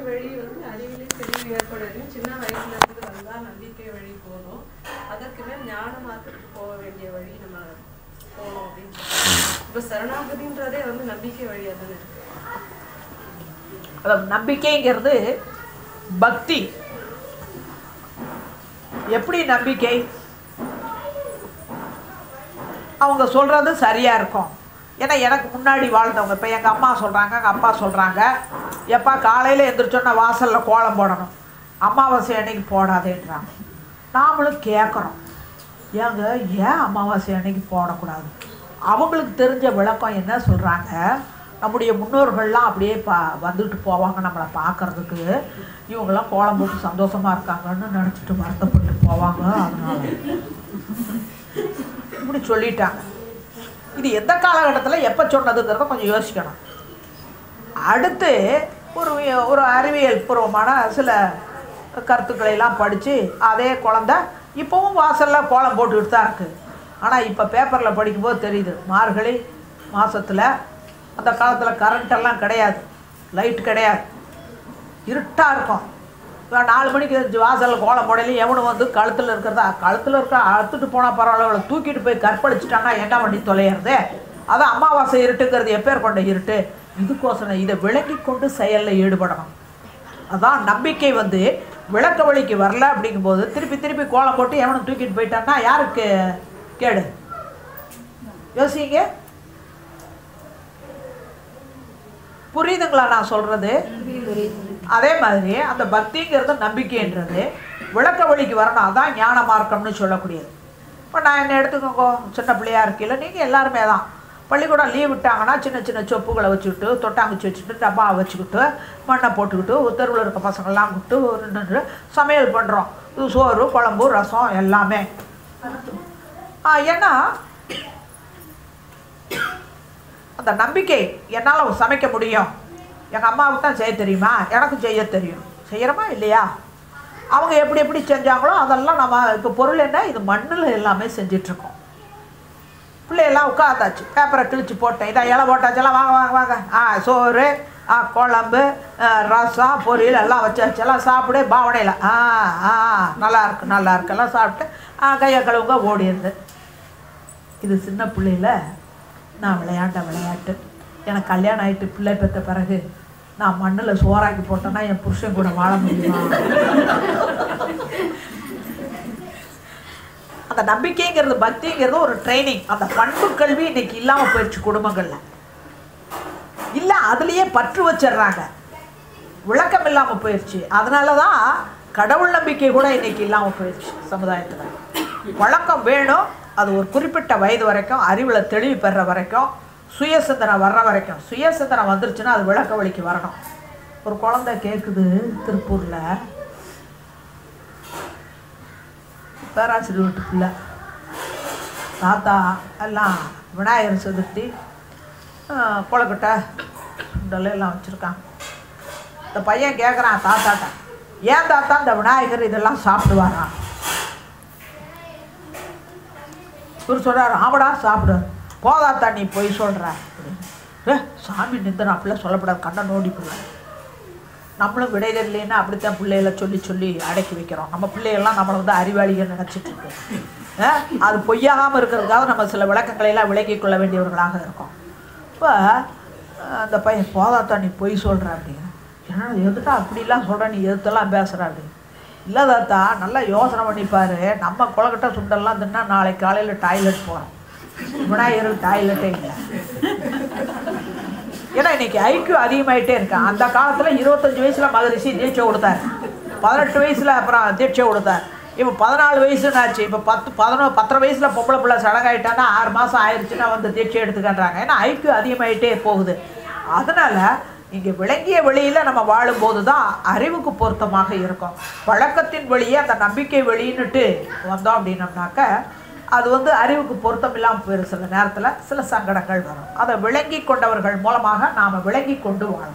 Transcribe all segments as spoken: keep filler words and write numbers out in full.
வழி வந்து அறிவிலே தெளிவு ஏற்படுறது சின்ன வயசுல இருந்து வந்தா நம்பிக்கை வழி போகணும். அதற்கு மேல் ஞான மார்க்கத்துக்கு போக வேண்டிய வழி நம்ம போகணும் அப்படின்னு சொல்லுவாங்க. இப்ப சரணாகதின்றதே வந்து நம்பிக்கை வழியா தானே இருக்கு. அதாவது நம்பிக்கைங்கிறது பக்தி. எப்படி நம்பிக்கை? அவங்க சொல்கிறது சரியாக இருக்கும். ஏன்னா எனக்கு முன்னாடி வாழ்ந்தவங்க, இப்போ எங்கள் அம்மா சொல்கிறாங்க, எங்கள் அப்பா சொல்கிறாங்க, எப்பா காலையில் எழுந்திரிச்சோன்னா வாசலில் கோலம் போடணும், அமாவாசை அன்னைக்கு போடாதேன்றாங்க. நாமளும் கேட்குறோம், ஏங்க ஏன் அமாவாசை அன்னைக்கு போடக்கூடாது? அவங்களுக்கு தெரிஞ்ச விளக்கம் என்ன சொல்கிறாங்க, நம்முடைய முன்னோர்கள்லாம் அப்படியே பா வந்துட்டு போவாங்க நம்மளை பார்க்குறதுக்கு, இவங்கெல்லாம் கோலம் போட்டு சந்தோஷமாக இருக்காங்கன்னு நினச்சிட்டு வருத்தப்பட்டு போவாங்க, அதனால இப்படி சொல்லிட்டாங்க. இது எந்த காலகட்டத்தில் எப்போ சொன்னதுங்கிறத கொஞ்சம் யோசிக்கணும். அடுத்து ஒரு ஒரு அறிவியல் பூர்வமான சில கருத்துக்களையெல்லாம் படித்து அதே குழந்தை இப்போவும் வாசலில் கோலம் போட்டுக்கிட்டு தான் இருக்குது. ஆனால் இப்போ பேப்பரில் படிக்கும்போது தெரியுது, மார்கழி மாதத்தில் அந்த காலத்தில் கரண்ட்டெல்லாம் கிடையாது, லைட் கிடையாது, இருட்டாக இருக்கும். இப்போ நாலு மணிக்கு வாசலில் கோலம் போடலையும் எவனும் வந்து கழுத்தில் இருக்கிறதா கழுத்தில் இருக்க அறுத்துட்டு போனால் பரவாயில்ல, தூக்கிட்டு போய் கற்பழிச்சிட்டாங்கன்னா என்ன பண்ணி தொலைகிறது? அதான் அமாவாசை இருட்டுங்கிறது எப்பேர் கொண்ட இருட்டு. இதுக்கோசரம் இதை விளக்கி கொண்டு செயலில் ஈடுபடணும். அதான் நம்பிக்கை வந்து விளக்க வழிக்கு வரல அப்படிங்கும்போது திருப்பி திருப்பி கோலம் போட்டு எவனும் தூக்கிட்டு போயிட்டான்னா யாருக்கு கேடு? யோசிங்க. புரியுதுங்களா நான் சொல்கிறது? அதே மாதிரி அந்த பக்திங்கிறது நம்பிக்கைன்றது விளக்க வழிக்கு வரணும். அதான் ஞான மார்க்கம்னு சொல்லக்கூடியது. இப்போ நான் என்ன எடுத்துக்கோங்க, சின்ன பிள்ளையாக இருக்கையில் நீங்கள் எல்லாருமே தான் பள்ளிக்கூடம் லீவ் விட்டாங்கன்னா சின்ன சின்ன சொப்புகளை வச்சுக்கிட்டு தொட்டாங்குச்சி வச்சுக்கிட்டு டப்பாவை வச்சுக்கிட்டு மண்ணை போட்டுக்கிட்டு தெருவில் இருக்க பசங்கள்லாம் கூப்பிட்டு நின்று சமையல் பண்ணுறோம். இது சோறு குழம்பு ரசம் எல்லாமே. ஏன்னா அந்த நம்பிக்கை, என்னால் சமைக்க முடியும், எங்கள் அம்மாவுக்கு தான் செய்ய தெரியுமா, எனக்கும் செய்ய தெரியும், செய்கிறோமா இல்லையா? அவங்க எப்படி எப்படி செஞ்சாங்களோ அதெல்லாம் நம்ம இப்போ பொருள் என்ன, இது மண்ணில் எல்லாமே செஞ்சிட்ருக்கோம். பிள்ளையெல்லாம் உட்காந்தாச்சு, பேப்பரை கிழிச்சு போட்டேன், இதான் இலை போட்டாச்செல்லாம் வாங்க வாங்க வாங்க, ஆ சோறு, ஆ குழம்பு, ரசம், பொரியல் எல்லாம் வச்சாச்சு, எல்லாம் சாப்பிடு பாவனையில், ஆ ஆ நல்லா இருக்கு நல்லா இருக்கு எல்லாம் சாப்பிட்டு ஆ கையை கழுவுங்க ஓடிடுது. இது சின்ன பிள்ளையில நான் விளையாண்ட விளையாட்டு. எனக்கு கல்யாணம் ஆகிட்டு பிள்ளை பெற்ற பிறகு நான் மண்ணில் சோறாக்கி போட்டேன்னா என் புருஷன் கூட வாழ முடியுமா? அந்த நம்பிக்கைங்கிறது பக்திங்கிறது ஒரு ட்ரைனிங். அந்த பண்பு கல்வி இன்னைக்கு இல்லாமல் போயிடுச்சு குடும்பங்களில். இல்லை அதுலேயே பற்று வச்சிடுறாங்க, விளக்கம் இல்லாமல் போயிடுச்சு. அதனால தான் கடவுள் நம்பிக்கை கூட இன்னைக்கு இல்லாமல் போயிடுச்சு சமுதாயத்தில். வழக்கம் வேணும், அது ஒரு குறிப்பிட்ட வயது வரைக்கும், அறிவில் தெளிவு பெற வரைக்கும், சுய சிந்தனை வர்ற வரைக்கும். சுய சிந்தனை வந்துருச்சுன்னா அது விளக்க வழிக்கு வரணும். ஒரு குழந்தை கேட்குது திருப்பூரில், பேராசிரியர் வீட்டுக்குள்ள தாத்தா எல்லாம் விநாயகர் சதுர்த்தி கொழுக்கட்டை சுண்டல் எல்லாம் வச்சுருக்காங்க. இந்த பையன் கேட்குறான் தாத்தாட்ட, ஏன் தாத்தா இந்த விநாயகர் இதெல்லாம் சாப்பிடுவாரா? இவர் சொல்கிறார், ஆமாடா சாப்பிடுவார். போதாத்தா நீ போய் சொல்கிற அப்படின்னு. ஏ சாமி நிந்தன அப்படிலாம் சொல்லப்படாது, கண்ணை நோண்டி போடுவார். நம்மளும் விடை தெரியலன்னா அப்படித்தான் பிள்ளைகளை சொல்லி சொல்லி அடக்கி வைக்கிறோம். நம்ம பிள்ளைகள்லாம் நம்மளை வந்து அறிவாளிகள் நினச்சிட்ருக்கு. அது பொய்யாகாமல் இருக்கிறதுக்காக நம்ம சில விளக்கங்களையெல்லாம் விளக்கிக் கொள்ள வேண்டியவர்களாக இருக்கோம். இப்போ அந்த பையன் போதாத்தா நீ பொய் சொல்கிற அப்படிங்கிற. ஏன்னா எதுட்டா அப்படிலாம் சொல்கிற, நீ எதுத்தெல்லாம் பேசுகிற அப்படின்னு. இல்லை தாத்தா நல்லா யோசனை பண்ணிப்பார், நம்ம கொழுக்கட்டை சுண்டெல்லாம் தின்னா நாளைக்கு காலையில் டாய்லெட் போகிறோம், விநாயகர் டாய்லெட்டே இல்லை. ஏன்னா இன்றைக்கி ஐக்கியூ அதிகமாகிட்டே இருக்கான். அந்த காலத்தில் இருபத்தஞ்சி வயசில் மகரிஷி தீட்சை கொடுத்தார், பதினெட்டு வயசில் அப்புறம் தீட்சை கொடுத்தார். இப்போ பதினாலு வயசுன்னாச்சு. இப்போ பத்து பதினோ பத்தரை வயசில் பொம்பளை பிள்ளை சடங்காயிட்டான்னா ஆறு மாதம் ஆயிடுச்சுன்னா வந்து தீட்சை எடுத்துக்கின்றாங்க. ஏன்னா ஐக்கியூ அதிகமாகிட்டே போகுது. அதனால் இங்கே விளங்கிய வெளியில் நம்ம வாழும்போது தான் அறிவுக்கு பொருத்தமாக இருக்கும். பழக்கத்தின் வழியே அந்த நம்பிக்கை வெளியின்னுட்டு வந்தோம் அப்படின்னோம்னாக்க அது வந்து அறிவுக்கு பொருத்தம் இல்லாமல் போயிடும். சில நேரத்தில் சில சங்கடங்கள் வரும். அதை விளங்கி கொண்டவர்கள் மூலமாக நாம் விளங்கி கொண்டு வாழும்.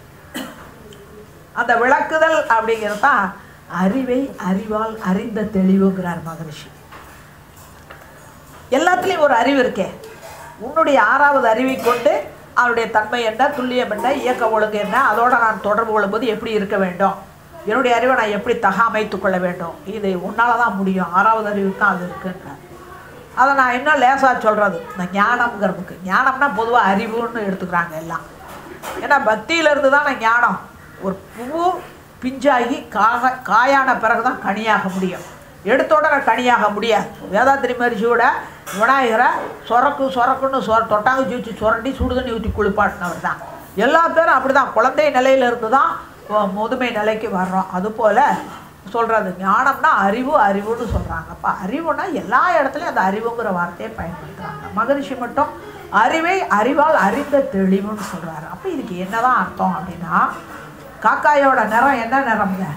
அந்த விளக்குதல் அப்படிங்கிறது தான் அறிவை அறிவால் அறிந்த தெளிவுங்கிறார் மகரிஷி. எல்லாத்துலேயும் ஒரு அறிவு இருக்கே, உன்னுடைய ஆறாவது அறிவை கொண்டு அவருடைய தன்மை என்ன, துல்லியம் என்ன, இயக்க ஒழுங்கு என்ன, அதோடு நான் தொடர்பு கொள்ளும்போது எப்படி இருக்க வேண்டும், என்னுடைய அறிவை நான் எப்படி தக அமைத்து கொள்ள வேண்டும், இது உன்னால் தான் முடியும், ஆறாவது அறிவுக்கு தான் அது இருக்குன்ற. அதை நான் இன்னும் லேசாக சொல்கிறது இந்த ஞானம்ங்கிறதுக்கு. ஞானம்னா பொதுவாக அறிவுன்னு எடுத்துக்கிறாங்க எல்லாம். ஏன்னா பக்தியிலேருந்து தான் நான் ஞானம். ஒரு பூ பிஞ்சாகி காக காயான பிறகு தான் கனியாக முடியும். எடுத்த உடனே கனியாக முடியாது. வேதாத்திரி மரிசியோட விநாயகரை சொரக்கு சொரக்குன்னு சொ தொட்டாங்க ஜூச்சி சுரண்டி சுடுதண்ணி ஊற்றி குளிப்பாட்டினவர் தான். எல்லா பேரும் அப்படி தான் குழந்தை நிலையிலிருந்து தான் முதுமை நிலைக்கு வர்றோம். அதுபோல் சொல்கிறது ஞானம்னா அறிவு, அறிவுன்னு சொல்கிறாங்க. அப்போ அறிவுனா எல்லா இடத்துலையும் அந்த அறிவுங்கிற வார்த்தையை பயன்படுத்துகிறாங்க. மகரிஷி மட்டும் அறிவை அறிவால் அறிந்த தெளிவுன்னு சொல்கிறாரு. அப்போ இதுக்கு என்ன தான் அர்த்தம் அப்படின்னா, காக்காயோட நிறம் என்ன நிறம்ங்க?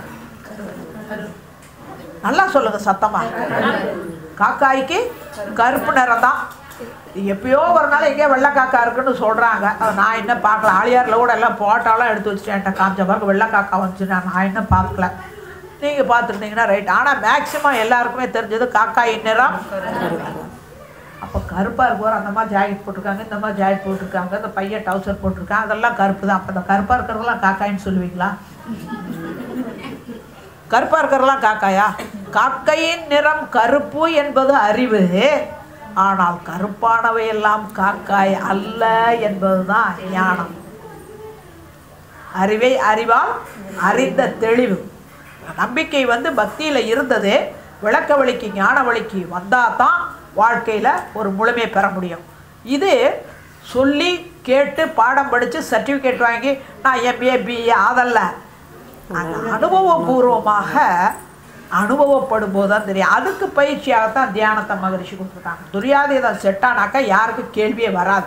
நல்லா சொல்லுங்கள் சத்தமாக. காக்காய்க்கு கருப்பு நிறம் தான். எப்பயோ ஒரு நாள் எங்கேயோ வெள்ளை காக்கா இருக்குன்னு சொல்கிறாங்க. நான் இன்னும் பார்க்கல. ஆளியாரில் கூட எல்லாம் போட்டாலாம் எடுத்து வச்சுட்டேன். காமிச்ச பிறகு வெள்ளை காக்கா வந்துச்சு. நான் நான் இன்னும் பார்க்கல. நீங்கள் பார்த்துருந்தீங்கன்னா ரைட். ஆனால் மேக்சிமம் எல்லாருக்குமே தெரிஞ்சது காக்காயின் நிறம். அப்போ கருப்பாக இருக்குவார். அந்த மாதிரி ஜாக்கெட் போட்டிருக்காங்க, இந்த மாதிரி ஜாக்கெட் போட்டிருக்காங்க, இந்த பையன் டவுசர் போட்டிருக்காங்க, அதெல்லாம் கருப்பு தான். அப்போ இந்த கருப்பாக இருக்கிறதெல்லாம் காக்காயின்னு சொல்லுவீங்களா? கருப்பாக இருக்கிறதெல்லாம் காக்காயா? காக்கையின் நிறம் கருப்பு என்பது அறிவு. ஆனால் கருப்பானவையெல்லாம் காக்காய் அல்ல என்பது தான் ஞானம். அறிவை அறிவால் அறிந்த தெளிவு. நம்பிக்கை வந்து பக்தியில் இருந்தது. விளக்க வழிக்கு ஞான வழிக்கு வந்தால் தான் வாழ்க்கையில் ஒரு முழுமையை பெற முடியும். இது சொல்லி கேட்டு பாடம் படித்து சர்டிஃபிகேட் வாங்கி நான் எம்ஏ பிஏ அதல்ல. அந்த அனுபவபூர்வமாக அனுபவப்படும் போது தான் தெரியும். அதுக்கு பயிற்சியாகத்தான் தியானத்தை மகரிஷி கொடுத்துருக்காங்க. துரியாதீதம் செட்டானாக்கா யாருக்கும் கேள்வியே வராது.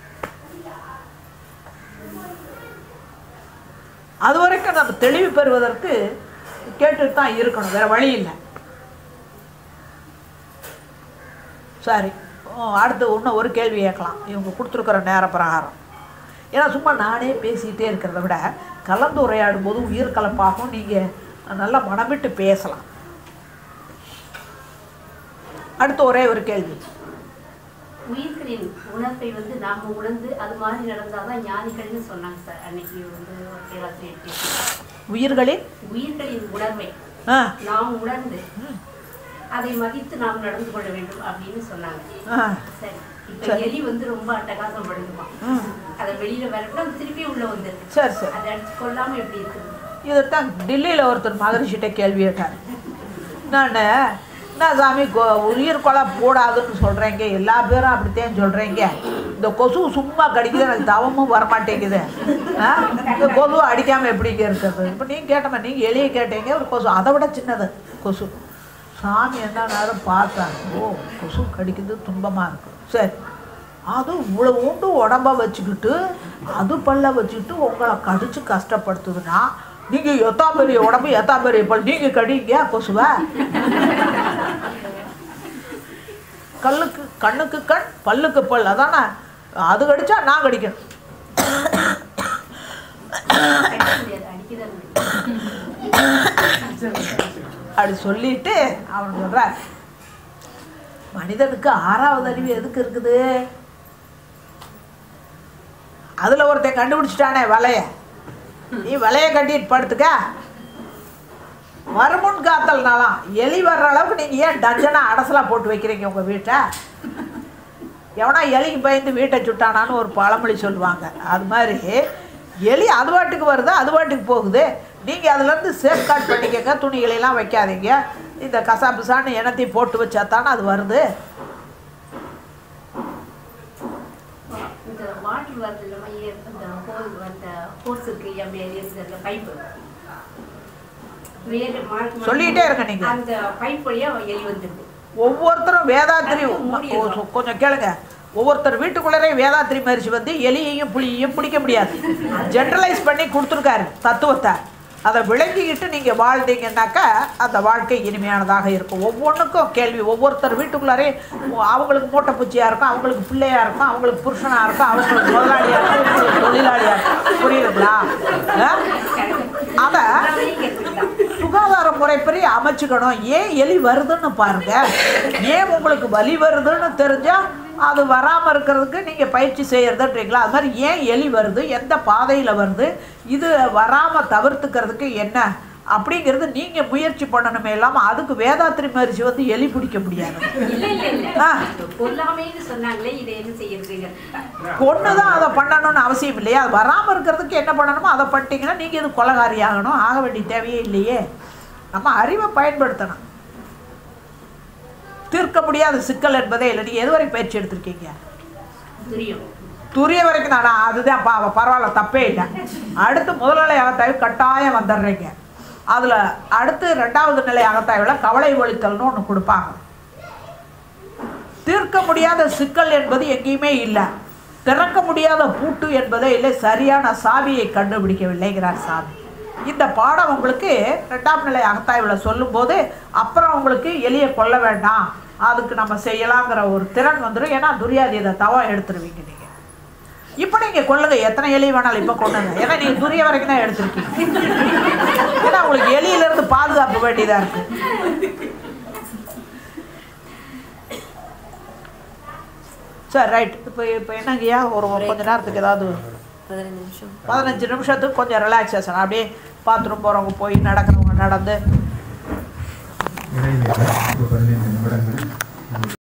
அது வரைக்கும் நம்ம தெளிவு பெறுவதற்கு கேட்டுட்டு தான் இருக்கணும், வேறு வழி இல்லை. சரி, அடுத்து இன்னும் ஒரு கேள்வி கேட்கலாம் இவங்க கொடுத்துருக்குற நேர பிரகாரம். ஏன்னா சும்மா நானே பேசிகிட்டே இருக்கிறத விட கலந்துரையாடும் போது உயிர் கலப்பாகவும் நீங்கள் நல்லா மனமிட்டு பேசலாம். அடுத்து ஒரே ஒரு கேள்வி. உயிர்களின் உணர்வை வந்து நாம உணர்ந்து அது மாதிரி நடந்தாதான் ஞானிகள்னு சொன்னாங்க சார் அன்னைக்கு வந்து பேராசிரியர். உயிர்களின் உயிர்களின் உணர்வை நாம் உணர்ந்து அதை மதித்து நாம் நடந்து கொள்ள வேண்டும் அப்படின்னு சொன்னாங்க. சரி, இப்ப எலி வந்து ரொம்ப அட்டகாசம் படுதுமா, அதை வெளியில வரப்ப திருப்பி உள்ள வந்து சரி சரி அதை அடிச்சு கொள்ளாம எப்படி இருக்குது? இதைத்தான் டில்லியில் ஒருத்தர் மகரிஷிட்ட கேள்வி கேட்டார். நான் என்ன சாமி உயிர் கொலை போடாதுன்னு சொல்கிறீங்க, எல்லா பேரும் அப்படித்தான் சொல்கிறீங்க, இந்த கொசு சும்மா கடிக்குது, எனக்கு தவமும் வரமாட்டேங்குது, இந்த கொசு அடிக்காமல் எப்படிங்க இருக்கிறது? இப்போ நீங்கள் கேட்டோமே, நீங்கள் எலியை கேட்டீங்க, ஒரு கொசு அதை விட சின்னது கொசு. சாமி என்ன நேரம் பார்த்தாங்க, ஓ கொசு கடிக்குது துன்பமாக இருக்குது. சரி, அது இவ்வளோ உண்டு உடம்ப வச்சுக்கிட்டு அது பல்ல வச்சுக்கிட்டு உங்களை கடிச்சு கஷ்டப்படுத்துதுன்னா நீங்கள் எத்தா பெரிய உடம்பு எத்தா பெரிய பல், நீங்கள் கடிங்க கொசுவை. கல்லுக்கு கண்ணுக்கு கண் பல்லுக்கு பல், அதானே அது கடிச்சா நான் கடிக்கணும். அப்படி சொல்லிட்டு அவன் சொல்கிறார், மனிதனுக்கு ஆறாவது அறிவு எதுக்கு இருக்குது? அதில் ஒருத்தன் கண்டுபிடிச்சிட்டானே வலைய, நீ வலையை கட்டிட்டு படுத்துக்க. வருமுன் காத்தல்னாலாம் எலி வர்ற அளவுக்கு நீங்கள் ஏன் டஞ்சனாக அடசலாக போட்டு வைக்கிறீங்க உங்கள் வீட்டை? எவனா எலிக்கு பயந்து வீட்டை சுட்டானான்னு ஒரு பழமொழி சொல்லுவாங்க. அது மாதிரி எலி அது பாட்டுக்கு வருது, அது பாட்டுக்கு போகுது. நீங்கள் அதுலேருந்து சேஃப்கார்ட் பண்ணிக்கங்க, துணிகளெல்லாம் வைக்காதீங்க. இந்த கசாபிசான்னு எண்ணத்தையும் போட்டு வச்சா தானே அது வருது. இந்த வாட்டர் வருது பைப்பு சொல்லிட்டே இருக்க நீங்க. அந்த பைப் வழியா எலி வந்துருது. ஒவ்வொருத்தரும் வேதாத்திரி கொஞ்சம் கேளுங்க, ஒவ்வொருத்தர் வீட்டுக்குள்ளரே வேதாத்திரி மரிசி வந்து எலியையும் புளியையும் பிடிக்க முடியாது. ஜென்ரலைஸ் பண்ணி கொடுத்துருக்காரு தத்துவத்தை. அதை விளங்கிக்கிட்டு நீங்கள் வாழ்ந்தீங்கன்னாக்கா அந்த வாழ்க்கை இனிமையானதாக இருக்கும். ஒவ்வொன்றுக்கும் கேள்வி. ஒவ்வொருத்தர் வீட்டுக்குள்ளாரே அவங்களுக்கு மூட்டை பூச்சியாக இருக்கும், அவங்களுக்கு பிள்ளையாக இருக்கும், அவங்களுக்கு புருஷனாக இருக்கும், அவங்களுக்கு முதலாளியாக இருக்கும், அவங்களுக்கு தொழிலாளியாக இருக்கும். புரியுதுங்களா? அதை சுகாதார முறைப்படி அமைச்சுக்கணும். ஏன் எலி வருதுன்னு பாருங்கள். ஏன் உங்களுக்கு வலி வருதுன்னு தெரிஞ்சால் அது வராமல் இருக்கிறதுக்கு நீங்கள் பயிற்சி செய்கிறதுன்றீங்களா? அது மாதிரி ஏன் எலி வருது, எந்த பாதையில் வருது, இது வராமல் தவிர்த்துக்கிறதுக்கு என்ன அப்படிங்கிறது நீங்கள் முயற்சி பண்ணணுமே. இல்லாமல் அதுக்கு வேதாத்திரி மரிச்சு வந்து எலி பிடிக்க முடியாது. கொண்டு தான் அதை பண்ணணும்னு அவசியம் இல்லையா? அது வராமல் இருக்கிறதுக்கு என்ன பண்ணணுமோ அதை பண்ணிட்டீங்கன்னா நீங்கள் இது கொலைகாரி ஆகணும், ஆக வேண்டிய தேவையே இல்லையே. நம்ம அறிவை பயன்படுத்தணும். தீர்க்க முடியாத சிக்கல் என்பதே இல்லை. நீங்கள் எது வரைக்கும் பயிற்சி எடுத்திருக்கீங்க? துரிய வரைக்கும் தானா? அதுதான் பா பரவாயில்ல, தப்பே இல்லை. அடுத்து முதல்நிலை அகத்தாய்வு கட்டாயம் வந்துடுறீங்க. அதில் அடுத்து ரெண்டாவது நிலை அகத்தாய்வில் கவலை ஒழித்தல்னு ஒன்று கொடுப்பாங்க. தீர்க்க முடியாத சிக்கல் என்பது எங்கேயுமே இல்லை, திறக்க முடியாத பூட்டு என்பதே இல்லை, சரியான சாவியை கண்டுபிடிக்கவில்லைங்கிறார் சாமி. இந்த பாடம் உங்களுக்கு ரெண்டாம் நிலை அகத்தாய்வில் சொல்லும்போது அப்புறம் உங்களுக்கு எலியை கொல்ல வேண்டாம், அதுக்கு நம்ம செய்யலாங்கிற ஒரு திறன் வந்துடும். ஏன்னா துரியாதீத தவம் எடுத்துருவீங்க நீங்கள். இப்போ நீங்கள் கொல்லுங்க, எத்தனை எலி வேணாலும் இப்போ கொண்டுங்க. ஏன்னா நீங்கள் துரிய வரைக்கும் தான் எடுத்துருக்கீங்க. ஏன்னா உங்களுக்கு எலியிலேருந்து பாதுகாப்பு வேண்டியதாக இருக்குது. சரி, ரைட். இப்போ இப்போ என்னங்கய்யா, ஒரு கொஞ்ச நேரத்துக்கு ஏதாவது பதினஞ்சு நிமிஷம் பதினஞ்சு நிமிஷத்துக்கு கொஞ்சம் ரிலாக்ஸேஷன், அப்படியே பாத்ரூம் போகிறவங்க போய் நடக்கிறவங்க நடந்து பதினைந்து நிமிடங்கள்